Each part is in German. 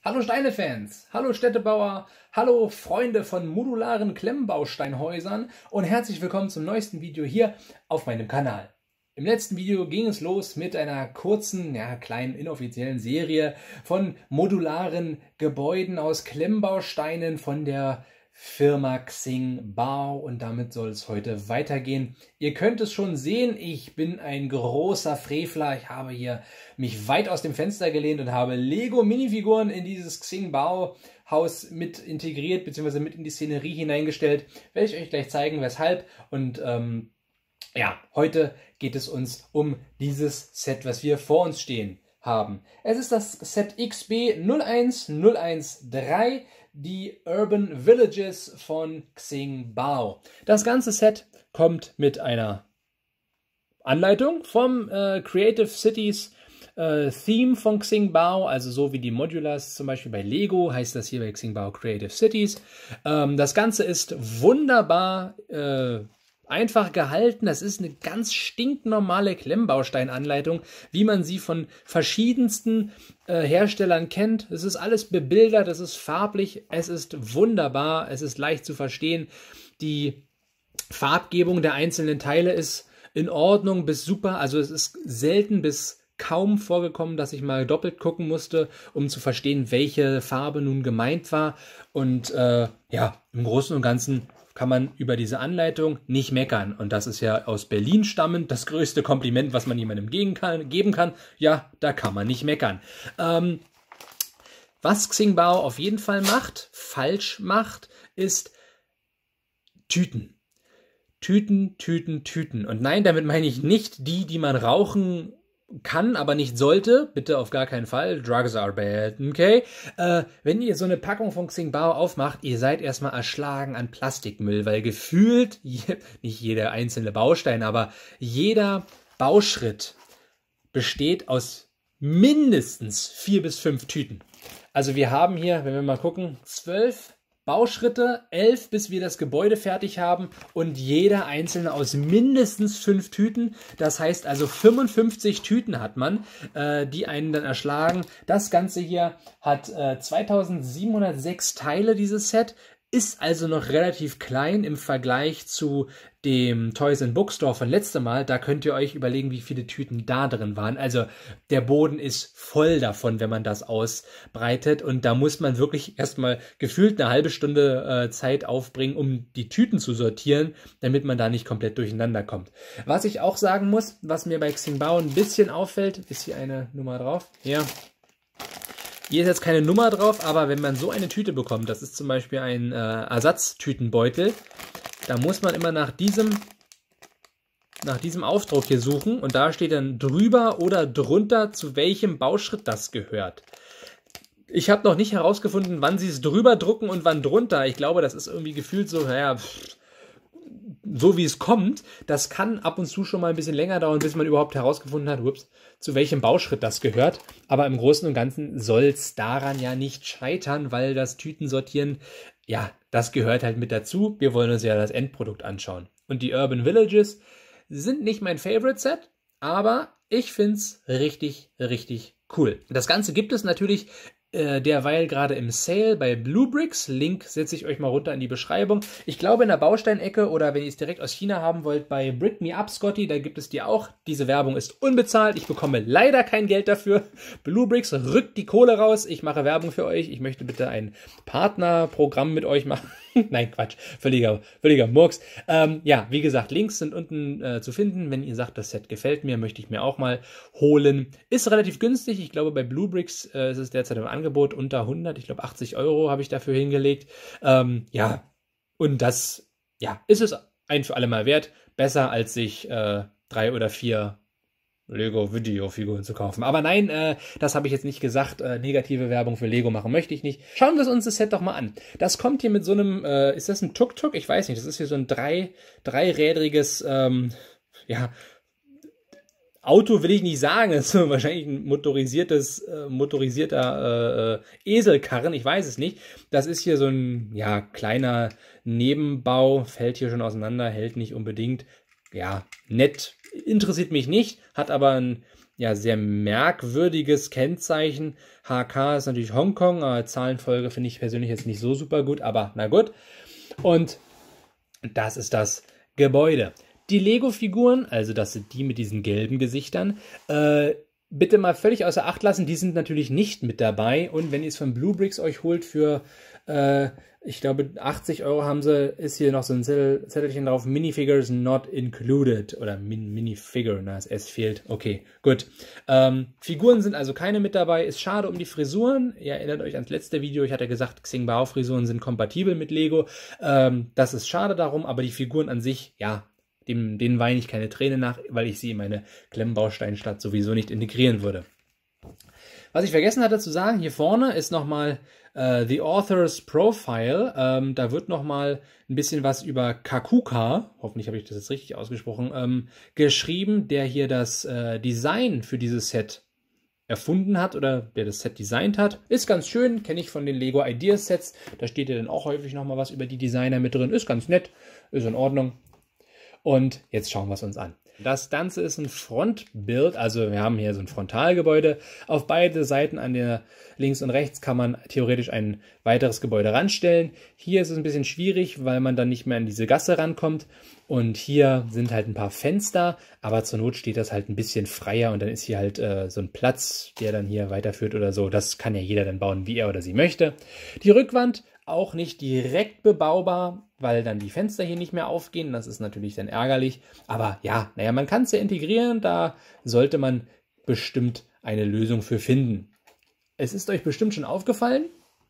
Hallo Steine-Fans, hallo Städtebauer, hallo Freunde von modularen Klemmbausteinhäusern und herzlich willkommen zum neuesten Video hier auf meinem Kanal. Im letzten Video ging es los mit einer kurzen, kleinen inoffiziellen Serie von modularen Gebäuden aus Klemmbausteinen von der Firma Xingbao und damit soll es heute weitergehen. Ihr könnt es schon sehen, ich bin ein großer Frevler. Ich habe hier mich weit aus dem Fenster gelehnt und habe Lego Minifiguren in dieses Xingbao Haus mit integriert bzw. mit in die Szenerie hineingestellt. Werde ich euch gleich zeigen, weshalb. Und heute geht es uns um dieses Set, was wir vor uns stehen haben. Es ist das Set XB01013, die Urban Villages von Xingbao. Das ganze Set kommt mit einer Anleitung vom Creative Cities Theme von Xingbao, also so wie die Modulars zum Beispiel bei Lego, heißt das hier bei Xingbao Creative Cities. Das Ganze ist wunderbar einfach gehalten. Das ist eine ganz stinknormale Klemmbausteinanleitung, wie man sie von verschiedensten Herstellern kennt. Es ist alles bebildert, es ist farblich, es ist wunderbar, es ist leicht zu verstehen. Die Farbgebung der einzelnen Teile ist in Ordnung bis super. Also es ist selten bis kaum vorgekommen, dass ich mal doppelt gucken musste, um zu verstehen, welche Farbe nun gemeint war. Und im Großen und Ganzen kann man über diese Anleitung nicht meckern. Und das ist ja aus Berlin stammend das größte Kompliment, was man jemandem geben kann. Ja, da kann man nicht meckern. Was Xingbao auf jeden Fall falsch macht, ist Tüten. Tüten. Und nein, damit meine ich nicht die man rauchen kann, aber nicht sollte. Bitte auf gar keinen Fall. Drugs are bad, okay? Wenn ihr so eine Packung von Xingbao aufmacht, ihr seid erstmal erschlagen an Plastikmüll, weil gefühlt, nicht jeder einzelne Baustein, aber jeder Bauschritt besteht aus mindestens 4 bis 5 Tüten. Also wir haben hier, wenn wir mal gucken, 12 Bauschritte, 11, bis wir das Gebäude fertig haben und jeder einzelne aus mindestens 5 Tüten. Das heißt also 55 Tüten hat man, die einen dann erschlagen. Das Ganze hier hat 2706 Teile, dieses Set. Ist also noch relativ klein im Vergleich zu dem Toys & Bookstore von letztem Mal. Da könnt ihr euch überlegen, wie viele Tüten da drin waren. Also der Boden ist voll davon, wenn man das ausbreitet. Und da muss man wirklich erstmal gefühlt eine halbe Stunde Zeit aufbringen, um die Tüten zu sortieren, damit man da nicht komplett durcheinander kommt. Was ich auch sagen muss, was mir bei Xingbao ein bisschen auffällt, ist hier eine Nummer drauf. Ja. Hier ist jetzt keine Nummer drauf, aber wenn man so eine Tüte bekommt, das ist zum Beispiel ein Ersatztütenbeutel, da muss man immer nach diesem Aufdruck hier suchen und da steht dann drüber oder drunter, zu welchem Bauschritt das gehört. Ich habe noch nicht herausgefunden, wann sie es drüber drucken und wann drunter. Ich glaube, das ist irgendwie gefühlt so, so wie es kommt. Das kann ab und zu schon mal ein bisschen länger dauern, bis man überhaupt herausgefunden hat, zu welchem Bauschritt das gehört. Aber im Großen und Ganzen soll es daran ja nicht scheitern, weil das Tütensortieren, das gehört halt mit dazu. Wir wollen uns ja das Endprodukt anschauen. Und die Urban Villages sind nicht mein Favorite Set, aber ich finde es richtig, richtig cool. Das Ganze gibt es natürlich derweil gerade im Sale bei Bluebricks. Link setze ich euch mal runter in die Beschreibung. Ich glaube in der Bausteinecke oder wenn ihr es direkt aus China haben wollt, bei Brick Me Up Scotty, da gibt es die auch. Diese Werbung ist unbezahlt. Ich bekomme leider kein Geld dafür. Bluebricks rückt die Kohle raus. Ich mache Werbung für euch. Ich möchte bitte ein Partnerprogramm mit euch machen. Nein, Quatsch. Völliger Murks. Wie gesagt, Links sind unten zu finden. Wenn ihr sagt, das Set gefällt mir, möchte ich mir auch mal holen. Ist relativ günstig. Ich glaube, bei Bluebricks ist es derzeit im Angebot unter 100. Ich glaube, 80 € habe ich dafür hingelegt. Und das, ist es ein für alle Mal wert. Besser, als sich 3 oder 4 Lego-Video-Figuren zu kaufen. Aber nein, das habe ich jetzt nicht gesagt. Negative Werbung für Lego machen möchte ich nicht. Schauen wir uns das Set doch mal an. Das kommt hier mit so einem, ist das ein Tuk-Tuk? Ich weiß nicht. Das ist hier so ein dreirädriges, Auto will ich nicht sagen. Das ist wahrscheinlich ein motorisierter Eselkarren. Ich weiß es nicht. Das ist hier so ein, kleiner Nebenbau. Fällt hier schon auseinander, hält nicht unbedingt. Nett. Interessiert mich nicht, hat aber ein ja, sehr merkwürdiges Kennzeichen. HK ist natürlich Hongkong, aber Zahlenfolge finde ich persönlich jetzt nicht so super gut, aber na gut. Und das ist das Gebäude. Die Lego-Figuren, also das sind die mit diesen gelben Gesichtern, bitte mal völlig außer Acht lassen, die sind natürlich nicht mit dabei. Und wenn ihr es von Bluebricks euch holt für, ich glaube, 80 Euro haben sie, ist hier noch so ein Zettelchen drauf, Minifigures not included. Oder Minifigure, na, das S fehlt. Okay, gut. Figuren sind also keine mit dabei. Ist schade um die Frisuren. Ihr erinnert euch ans letzte Video, ich hatte gesagt, Xing Bao Frisuren sind kompatibel mit Lego. Das ist schade darum, aber die Figuren an sich, ja, denen weine ich keine Träne nach, weil ich sie in meine Klemmbausteinstadt sowieso nicht integrieren würde. Was ich vergessen hatte zu sagen, hier vorne ist nochmal The Author's Profile. Da wird nochmal ein bisschen was über Kakuka, hoffentlich habe ich das jetzt richtig ausgesprochen, geschrieben, der hier das Design für dieses Set erfunden hat oder der das Set designt hat. Ist ganz schön, kenne ich von den Lego Ideas Sets. Da steht ja dann auch häufig nochmal was über die Designer mit drin. Ist ganz nett, ist in Ordnung. Und jetzt schauen wir es uns an. Das Ganze ist ein Frontbild, also wir haben hier so ein Frontalgebäude. Auf beide Seiten an der links und rechts kann man theoretisch ein weiteres Gebäude ranstellen. Hier ist es ein bisschen schwierig, weil man dann nicht mehr an diese Gasse rankommt. Und hier sind halt ein paar Fenster, aber zur Not steht das halt ein bisschen freier und dann ist hier halt so ein Platz, der dann hier weiterführt oder so. Das kann ja jeder dann bauen, wie er oder sie möchte. Die Rückwand auch nicht direkt bebaubar, weil dann die Fenster hier nicht mehr aufgehen. Das ist natürlich dann ärgerlich. Aber ja, naja, man kann es ja integrieren. Da sollte man bestimmt eine Lösung für finden. Es ist euch bestimmt schon aufgefallen,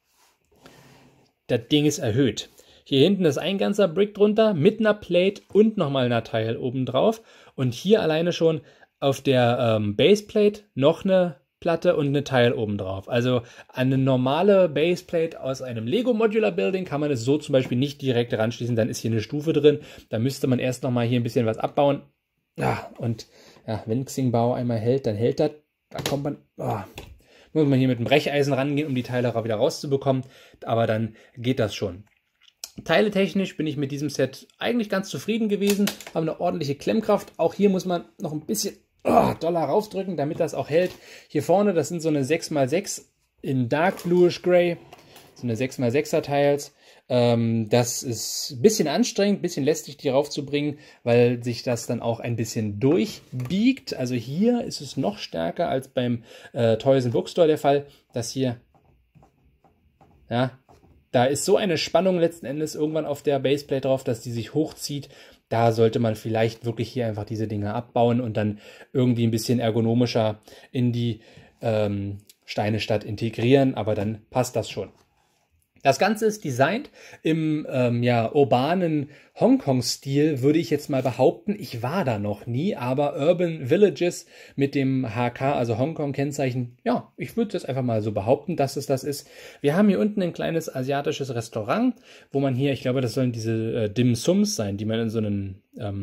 das Ding ist erhöht. Hier hinten ist ein ganzer Brick drunter mit einer Plate und nochmal einer Teil oben drauf. Und hier alleine schon auf der Baseplate noch eine Platte und eine Teil oben drauf. Also eine normale Baseplate aus einem Lego Modular Building kann man es so zum Beispiel nicht direkt ranschließen. Dann ist hier eine Stufe drin. Da müsste man erst nochmal hier ein bisschen was abbauen. Ja, und ja, wenn Xing Bao einmal hält, dann hält das. Da kommt man, muss man hier mit dem Brecheisen rangehen, um die Teile auch wieder rauszubekommen. Aber dann geht das schon. Teiletechnisch bin ich mit diesem Set eigentlich ganz zufrieden gewesen. Haben eine ordentliche Klemmkraft. Auch hier muss man noch ein bisschen doller raufdrücken, damit das auch hält. Hier vorne, das sind so eine 6x6 in Dark Bluish Gray. So eine 6x6er Teils. Das ist ein bisschen anstrengend, ein bisschen lästig, die raufzubringen, weil sich das dann auch ein bisschen durchbiegt. Also hier ist es noch stärker als beim Toys Bookstore der Fall. Das hier, ja, da ist so eine Spannung letzten Endes irgendwann auf der Baseplate drauf, dass die sich hochzieht. Da sollte man vielleicht wirklich hier einfach diese Dinger abbauen und dann irgendwie ein bisschen ergonomischer in die Steinestadt integrieren, aber dann passt das schon. Das Ganze ist designt im urbanen Hongkong-Stil, würde ich jetzt mal behaupten. Ich war da noch nie, aber Urban Villages mit dem HK, also Hongkong-Kennzeichen, ja, ich würde jetzt einfach mal so behaupten, dass es das ist. Wir haben hier unten ein kleines asiatisches Restaurant, wo man hier, ich glaube, das sollen diese Dim Sums sein, die man in so einen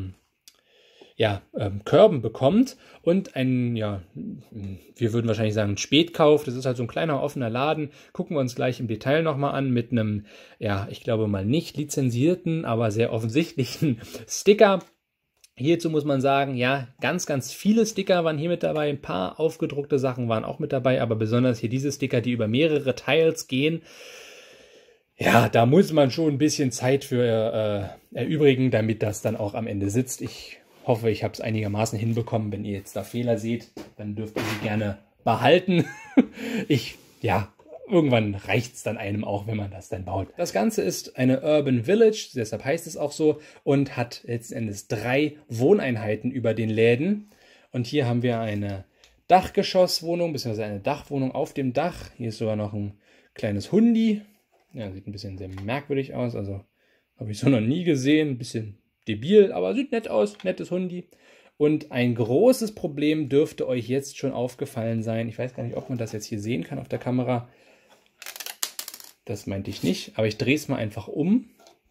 Körben bekommt und ein, ja, wir würden wahrscheinlich sagen Spätkauf, das ist halt so ein kleiner offener Laden, gucken wir uns gleich im Detail nochmal an mit einem, ja, ich glaube mal nicht lizenzierten, aber sehr offensichtlichen Sticker. Hierzu muss man sagen, ja, ganz, ganz viele Sticker waren hier mit dabei, ein paar aufgedruckte Sachen waren auch mit dabei, aber besonders hier diese Sticker, die über mehrere Teils gehen. Ja, da muss man schon ein bisschen Zeit für erübrigen, damit das dann auch am Ende sitzt. Ich hoffe, ich habe es einigermaßen hinbekommen. Wenn ihr jetzt da Fehler seht, dann dürft ihr sie gerne behalten. Irgendwann reicht es dann einem auch, wenn man das dann baut. Das Ganze ist eine Urban Village, deshalb heißt es auch so, und hat letzten Endes 3 Wohneinheiten über den Läden. Und hier haben wir eine Dachgeschosswohnung, beziehungsweise eine Dachwohnung auf dem Dach. Hier ist sogar noch ein kleines Hundi. Ja, sieht ein bisschen sehr merkwürdig aus, also habe ich so noch nie gesehen. Ein bisschen debil, aber sieht nett aus, nettes Hundi. Und ein großes Problem dürfte euch jetzt schon aufgefallen sein. Ich weiß gar nicht, ob man das jetzt hier sehen kann auf der Kamera. Das meinte ich nicht, aber ich drehe es mal einfach um.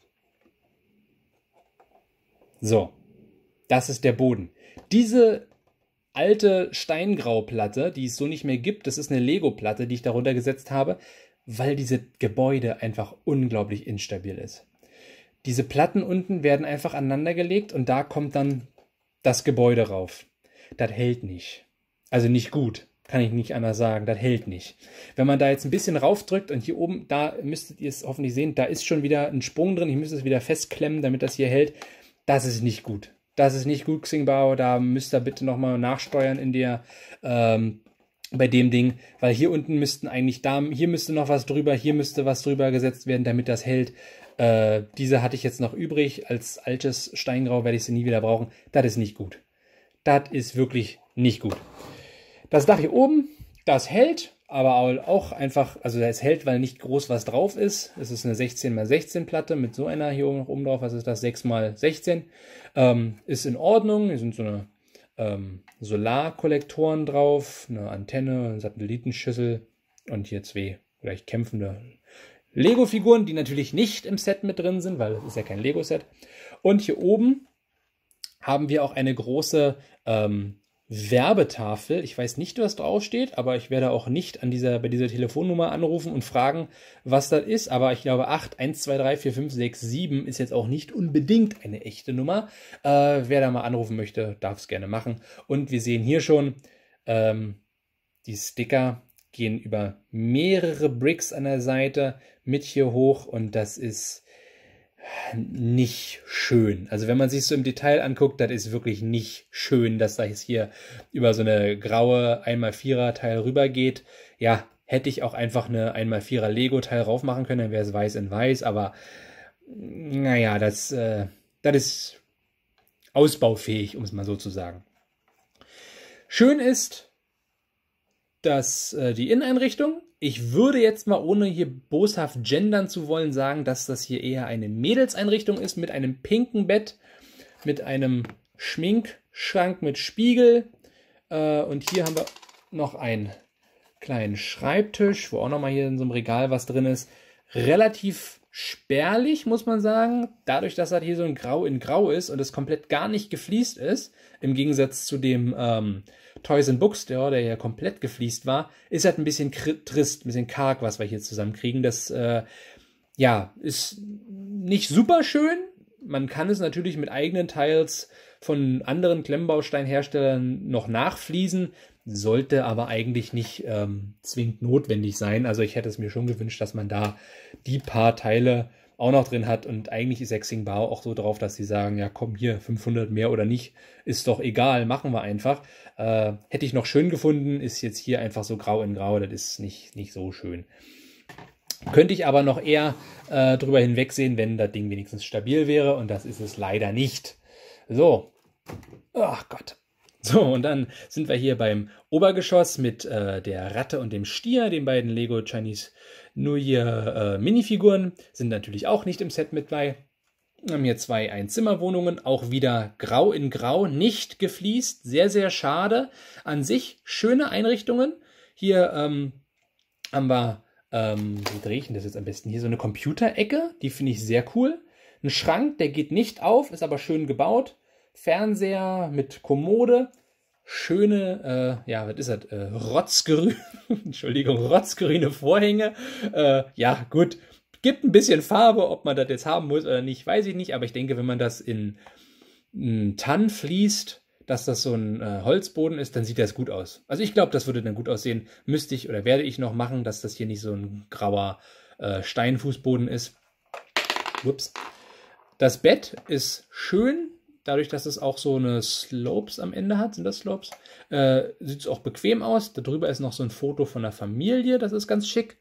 So, das ist der Boden. Diese alte Steingrauplatte, die es so nicht mehr gibt, das ist eine Lego-Platte, die ich darunter gesetzt habe, weil dieses Gebäude einfach unglaublich instabil ist. Diese Platten unten werden einfach aneinander gelegt und da kommt dann das Gebäude rauf. Das hält nicht. Also nicht gut, kann ich nicht anders sagen, das hält nicht. Wenn man da jetzt ein bisschen raufdrückt und hier oben, da müsstet ihr es hoffentlich sehen, da ist schon wieder ein Sprung drin, ich müsste es wieder festklemmen, damit das hier hält. Das ist nicht gut. Das ist nicht gut, Xingbao, da müsst ihr bitte nochmal nachsteuern in der, bei dem Ding, weil hier unten müssten eigentlich hier müsste noch was drüber, hier müsste was drüber gesetzt werden, damit das hält. Diese hatte ich jetzt noch übrig, als altes Steingrau werde ich sie nie wieder brauchen. Das ist nicht gut. Das ist wirklich nicht gut. Das Dach hier oben, das hält, aber auch einfach, also es hält, weil nicht groß was drauf ist. Es ist eine 16x16 Platte mit so einer hier oben drauf. Was ist das? 6x16. Ist in Ordnung. Hier sind so eine Solarkollektoren drauf, eine Antenne, eine Satellitenschüssel und hier zwei gleich kämpfende Lego-Figuren, die natürlich nicht im Set mit drin sind, weil es ist ja kein Lego-Set. Und hier oben haben wir auch eine große Werbetafel. Ich weiß nicht, was draufsteht, aber ich werde auch nicht bei dieser Telefonnummer anrufen und fragen, was das ist. Aber ich glaube 8, 1, 2, 3, 4, 5, 6, 7 ist jetzt auch nicht unbedingt eine echte Nummer. Wer da mal anrufen möchte, darf es gerne machen. Und wir sehen hier schon, die Sticker gehen über mehrere Bricks an der Seite mit hier hoch und das ist nicht schön. Also wenn man sich so im Detail anguckt, das ist wirklich nicht schön, dass da jetzt hier über so eine graue 1x4er Teil rüber geht. Ja, hätte ich auch einfach eine 1x4er Lego Teil rauf machen können, dann wäre es weiß in weiß, aber naja, das ist ausbaufähig, um es mal so zu sagen. Schön ist, dass die Inneneinrichtung, ich würde jetzt mal, ohne hier boshaft gendern zu wollen, sagen, dass das hier eher eine Mädelseinrichtung ist mit einem pinken Bett, mit einem Schminkschrank mit Spiegel. Und hier haben wir noch einen kleinen Schreibtisch, wo auch nochmal hier in so einem Regal was drin ist. Relativ spärlich, muss man sagen. Dadurch, dass das hier so ein Grau in Grau ist und es komplett gar nicht gefliest ist, im Gegensatz zu dem Toys and Books, der ja komplett gefliest war, ist halt ein bisschen trist, ein bisschen karg, was wir hier zusammenkriegen. Das ja, ist nicht super schön. Man kann es natürlich mit eigenen Teils von anderen Klemmbausteinherstellern noch nachfliesen, sollte aber eigentlich nicht zwingend notwendig sein. Also ich hätte es mir schon gewünscht, dass man da die paar Teile auch noch drin hat und eigentlich ist Xingbao auch so drauf, dass sie sagen, ja komm hier, 500 mehr oder nicht, ist doch egal, machen wir einfach. Hätte ich noch schön gefunden, ist jetzt hier einfach so grau in grau, das ist nicht so schön. Könnte ich aber noch eher drüber hinwegsehen, wenn das Ding wenigstens stabil wäre und das ist es leider nicht. So, ach Gott. So, und dann sind wir hier beim Obergeschoss mit der Ratte und dem Stier, den beiden Lego Chinese New Year Minifiguren, sind natürlich auch nicht im Set mit bei. Wir haben hier zwei Einzimmerwohnungen, auch wieder grau in grau, nicht gefliest, sehr, sehr schade. An sich schöne Einrichtungen. Hier haben wir, wie drehe ich denn das jetzt am besten? Hier so eine Computerecke, die finde ich sehr cool. Ein Schrank, der geht nicht auf, ist aber schön gebaut. Fernseher mit Kommode, schöne, ja, was ist das? Rotzgrün, Entschuldigung, rotzgrüne Vorhänge. Ja, gut, gibt ein bisschen Farbe, ob man das jetzt haben muss oder nicht, weiß ich nicht, aber ich denke, wenn man das in Tann fließt, dass das so ein Holzboden ist, dann sieht das gut aus. Also ich glaube, das würde dann gut aussehen. Müsste ich oder werde ich noch machen, dass das hier nicht so ein grauer Steinfußboden ist. Ups. Das Bett ist schön. Dadurch, dass es auch so eine Slopes am Ende hat, sind das Slopes, sieht es auch bequem aus. Darüber ist noch so ein Foto von der Familie, das ist ganz schick.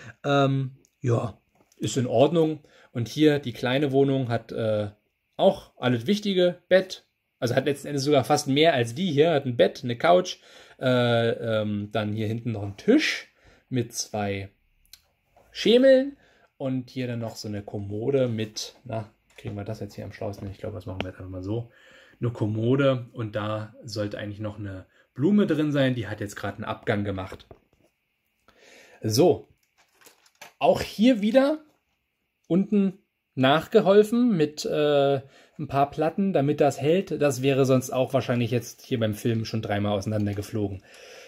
Ja, ist in Ordnung. Und hier die kleine Wohnung hat auch alles Wichtige. Bett, also hat letzten Endes sogar fast mehr als die hier. Hat ein Bett, eine Couch, dann hier hinten noch ein Tisch mit zwei Schemeln und hier dann noch so eine Kommode mit, na, kriegen wir das jetzt hier am schlauesten? Ich glaube, das machen wir jetzt einfach mal so. Eine Kommode und da sollte eigentlich noch eine Blume drin sein. Die hat jetzt gerade einen Abgang gemacht. So, auch hier wieder unten nachgeholfen mit ein paar Platten, damit das hält. Das wäre sonst auch wahrscheinlich jetzt hier beim Film schon dreimal auseinandergeflogen.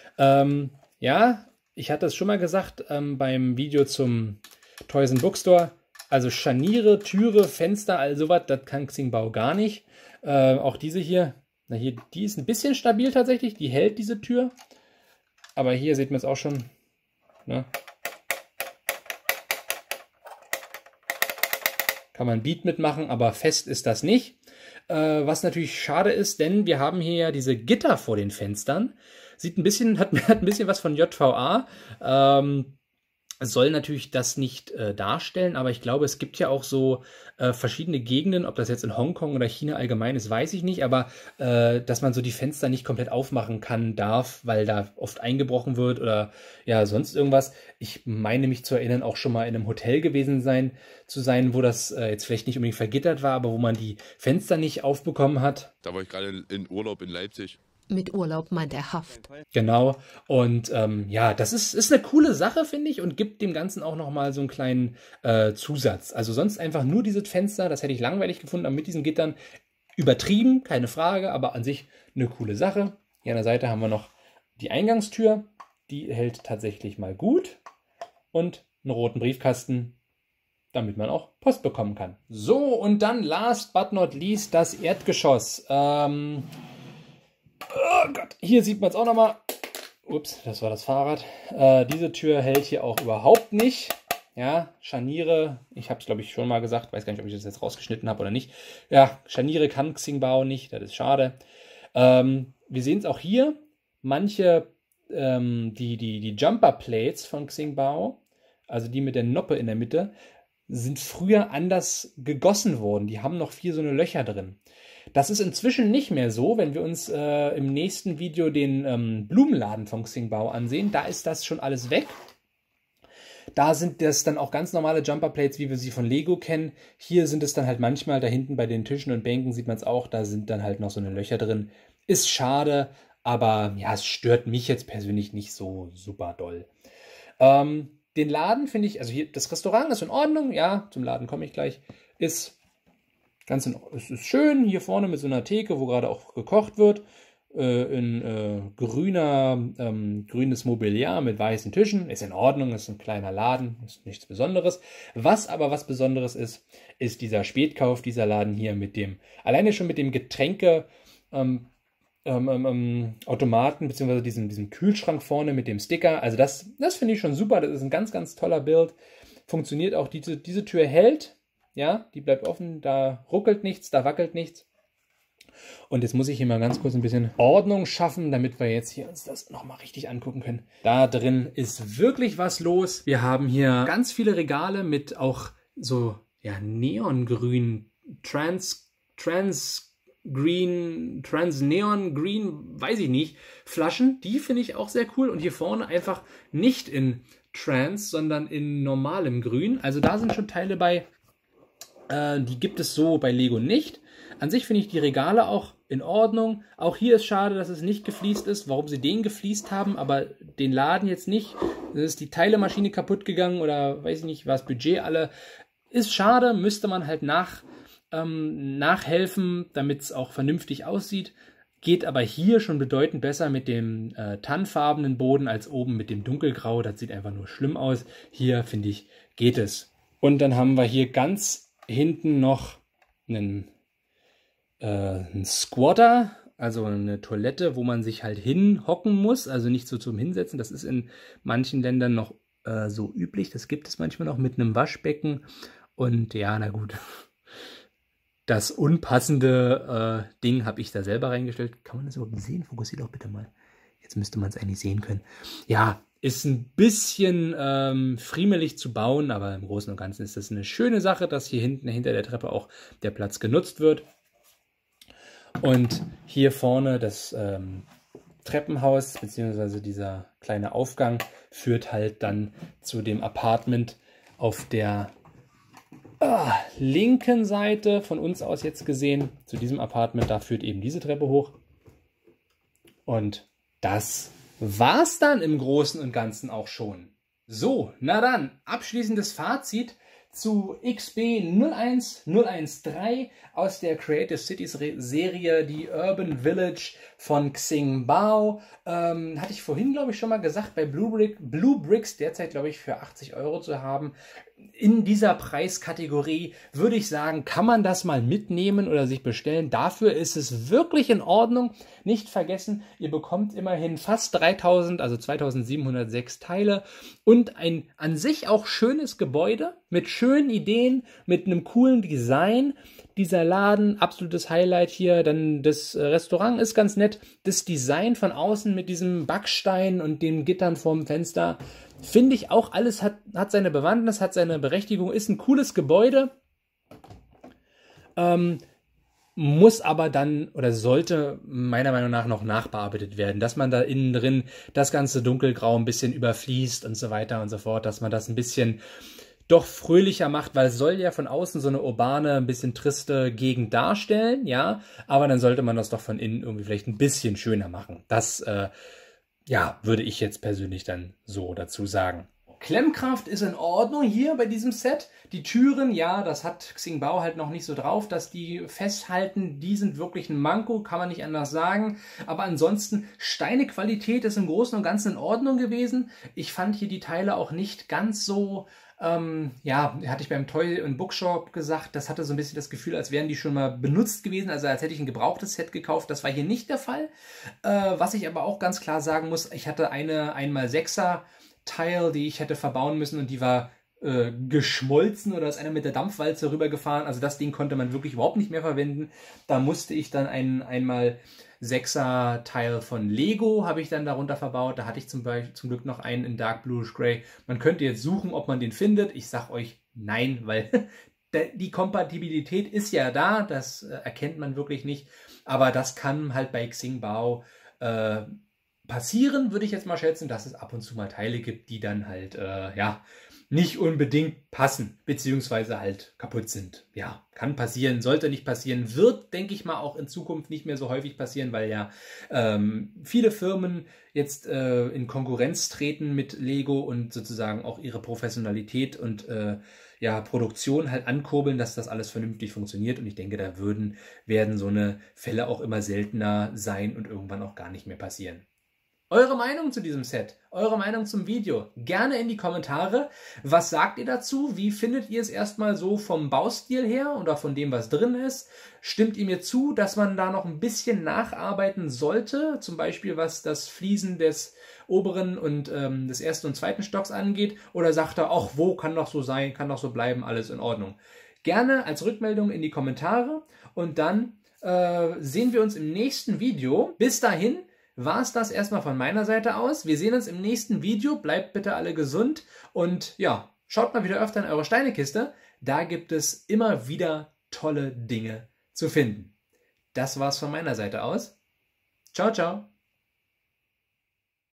Ja, ich hatte es schon mal gesagt beim Video zum Toys and Bookstore. Also Scharniere, Türe, Fenster, all sowas, das kann Xingbao gar nicht. Auch diese hier, Na hier, die ist ein bisschen stabil tatsächlich, die hält diese Tür. Aber hier sieht man es auch schon. Ne? Kann man Beat mitmachen, aber fest ist das nicht. Was natürlich schade ist, denn wir haben hier ja diese Gitter vor den Fenstern. Sieht ein bisschen, hat ein bisschen was von JVA. Soll natürlich das nicht darstellen, aber ich glaube, es gibt ja auch so verschiedene Gegenden, ob das jetzt in Hongkong oder China allgemein ist, weiß ich nicht, aber dass man so die Fenster nicht komplett aufmachen kann, darf, weil da oft eingebrochen wird oder ja, sonst irgendwas. Ich meine mich zu erinnern, auch schon mal in einem Hotel gewesen zu sein, wo das jetzt vielleicht nicht unbedingt vergittert war, aber wo man die Fenster nicht aufbekommen hat. Da war ich gerade in Urlaub in Leipzig. Mit Urlaub meint er Haft. Genau. Und ja, das ist eine coole Sache, finde ich, und gibt dem Ganzen auch nochmal so einen kleinen Zusatz. Also sonst einfach nur dieses Fenster, das hätte ich langweilig gefunden, aber mit diesen Gittern übertrieben, keine Frage, aber an sich eine coole Sache. Hier an der Seite haben wir noch die Eingangstür. Die hält tatsächlich mal gut. Und einen roten Briefkasten, damit man auch Post bekommen kann. So, und dann last but not least das Erdgeschoss. Oh Gott, hier sieht man es auch nochmal. Ups, das war das Fahrrad. Diese Tür hält hier auch überhaupt nicht. Ja, Scharniere, ich habe es glaube ich schon mal gesagt, weiß gar nicht, ob ich das jetzt rausgeschnitten habe oder nicht. Ja, Scharniere kann Xingbao nicht, das ist schade. Wir sehen es auch hier, manche, die Jumper Plates von Xingbao, also die mit der Noppe in der Mitte, sind früher anders gegossen worden. Die haben noch 4 so eine Löcher drin. Das ist inzwischen nicht mehr so, wenn wir uns im nächsten Video den Blumenladen von Xingbao ansehen. Da ist das schon alles weg. Da sind das dann auch ganz normale Jumperplates, wie wir sie von Lego kennen. Hier sind es dann halt manchmal, da hinten bei den Tischen und Bänken sieht man es auch, da sind dann halt noch so eine Löcher drin. Ist schade, aber ja, es stört mich jetzt persönlich nicht so super doll. Den Laden finde ich, also hier, das Restaurant ist in Ordnung, ja, zum Laden komme ich gleich, es ist schön, hier vorne mit so einer Theke, wo gerade auch gekocht wird, grünes Mobiliar mit weißen Tischen, ist in Ordnung, ist ein kleiner Laden, ist nichts Besonderes. Was aber was Besonderes ist, ist dieser Spätkauf, dieser Laden hier alleine schon mit dem Getränke, Automaten, beziehungsweise diesem Kühlschrank vorne mit dem Sticker. Also das finde ich schon super. Das ist ein ganz, ganz toller Bild. Funktioniert auch. Diese Tür hält. Ja, die bleibt offen. Da ruckelt nichts, da wackelt nichts. Und jetzt muss ich hier mal ganz kurz ein bisschen Ordnung schaffen, damit wir jetzt hier uns das nochmal richtig angucken können. Da drin ist wirklich was los. Wir haben hier ganz viele Regale mit auch so ja, neongrün, Neon Green, weiß ich nicht, Flaschen, die finde ich auch sehr cool. Und hier vorne einfach nicht in Trans, sondern in normalem Grün. Also da sind schon Teile bei, die gibt es so bei Lego nicht. An sich finde ich die Regale auch in Ordnung. Auch hier ist schade, dass es nicht gefliest ist. Warum sie den gefliest haben, aber den Laden jetzt nicht. Da ist die Teilemaschine kaputt gegangen oder weiß ich nicht, war das Budget alle. Ist schade, müsste man halt nachhelfen, damit es auch vernünftig aussieht. Geht aber hier schon bedeutend besser mit dem tannfarbenen Boden als oben mit dem dunkelgrau. Das sieht einfach nur schlimm aus. Hier, finde ich, geht es. Und dann haben wir hier ganz hinten noch einen Squatter, also eine Toilette, wo man sich halt hinhocken muss, also nicht so zum Hinsetzen. Das ist in manchen Ländern noch so üblich. Das gibt es manchmal noch mit einem Waschbecken. Und ja, na gut. Das unpassende Ding habe ich da selber reingestellt. Kann man das überhaupt sehen? Fokussiert doch bitte mal. Jetzt müsste man es eigentlich sehen können. Ja, ist ein bisschen friemelig zu bauen, aber im Großen und Ganzen ist das eine schöne Sache, dass hier hinten hinter der Treppe auch der Platz genutzt wird. Und hier vorne das Treppenhaus, beziehungsweise dieser kleine Aufgang, führt halt dann zu dem Apartment auf der linken Seite, von uns aus jetzt gesehen, zu diesem Apartment. Da führt eben diese Treppe hoch. Und das war's dann im Großen und Ganzen auch schon. So, na dann, abschließendes Fazit zu XB01013 aus der Creative Cities Serie, die Urban Village von Xingbao. Hatte ich vorhin, glaube ich, schon mal gesagt, bei Blue Bricks derzeit, glaube ich, für 80 € zu haben. in dieser Preiskategorie würde ich sagen, kann man das mal mitnehmen oder sich bestellen. Dafür ist es wirklich in Ordnung. Nicht vergessen, ihr bekommt immerhin fast 3000, also 2706 Teile und ein an sich auch schönes Gebäude mit schönen Ideen, mit einem coolen Design. Dieser Laden, absolutes Highlight hier. Dann das Restaurant ist ganz nett. Das Design von außen mit diesem Backstein und den Gittern vorm Fenster. Finde ich auch, alles hat seine Bewandtnis, hat seine Berechtigung, ist ein cooles Gebäude, muss aber dann oder sollte meiner Meinung nach noch nachbearbeitet werden, dass man da innen drin das ganze Dunkelgrau ein bisschen überfließt und so weiter und so fort, dass man das ein bisschen doch fröhlicher macht, weil es soll ja von außen so eine urbane, ein bisschen triste Gegend darstellen, ja, aber dann sollte man das doch von innen irgendwie vielleicht ein bisschen schöner machen. Das ja, würde ich jetzt persönlich dann so dazu sagen. Klemmkraft ist in Ordnung hier bei diesem Set. Die Türen, ja, das hat Xingbao halt noch nicht so drauf, dass die festhalten. Die sind wirklich ein Manko, kann man nicht anders sagen. Aber ansonsten, Steinequalität ist im Großen und Ganzen in Ordnung gewesen. Ich fand hier die Teile auch nicht ganz so... ja, hatte ich beim Toy & Bookshop gesagt, das hatte so ein bisschen das Gefühl, als wären die schon mal benutzt gewesen, also als hätte ich ein gebrauchtes Set gekauft. Das war hier nicht der Fall. Was ich aber auch ganz klar sagen muss, ich hatte eine 1x6er Teil, die ich hätte verbauen müssen und die war geschmolzen oder ist einer mit der Dampfwalze rübergefahren. Also das Ding konnte man wirklich überhaupt nicht mehr verwenden. Da musste ich dann einen 1x6er Teil von Lego habe ich dann darunter verbaut. Da hatte ich zum Glück noch einen in Dark Bluish Grey. Man könnte jetzt suchen, ob man den findet. Ich sag euch nein, weil die Kompatibilität ist ja da. Das erkennt man wirklich nicht. Aber das kann halt bei Xingbao passieren, würde ich jetzt mal schätzen, dass es ab und zu mal Teile gibt, die dann halt, ja, nicht unbedingt passen, beziehungsweise halt kaputt sind. Ja, kann passieren, sollte nicht passieren, wird, denke ich mal, auch in Zukunft nicht mehr so häufig passieren, weil ja viele Firmen jetzt in Konkurrenz treten mit Lego und sozusagen auch ihre Professionalität und ja, Produktion halt ankurbeln, dass das alles vernünftig funktioniert. Und ich denke, da werden so eine Fälle auch immer seltener sein und irgendwann auch gar nicht mehr passieren. Eure Meinung zu diesem Set, eure Meinung zum Video, gerne in die Kommentare. Was sagt ihr dazu? Wie findet ihr es erstmal so vom Baustil her oder von dem, was drin ist? Stimmt ihr mir zu, dass man da noch ein bisschen nacharbeiten sollte? Zum Beispiel was das Fliesen des oberen und des ersten und zweiten Stocks angeht? Oder sagt ihr, ach wo, kann doch so sein, kann doch so bleiben, alles in Ordnung? Gerne als Rückmeldung in die Kommentare und dann sehen wir uns im nächsten Video. Bis dahin war es das erstmal von meiner Seite aus. Wir sehen uns im nächsten Video. Bleibt bitte alle gesund und ja, schaut mal wieder öfter in eure Steinekiste. Da gibt es immer wieder tolle Dinge zu finden. Das war's von meiner Seite aus. Ciao, ciao.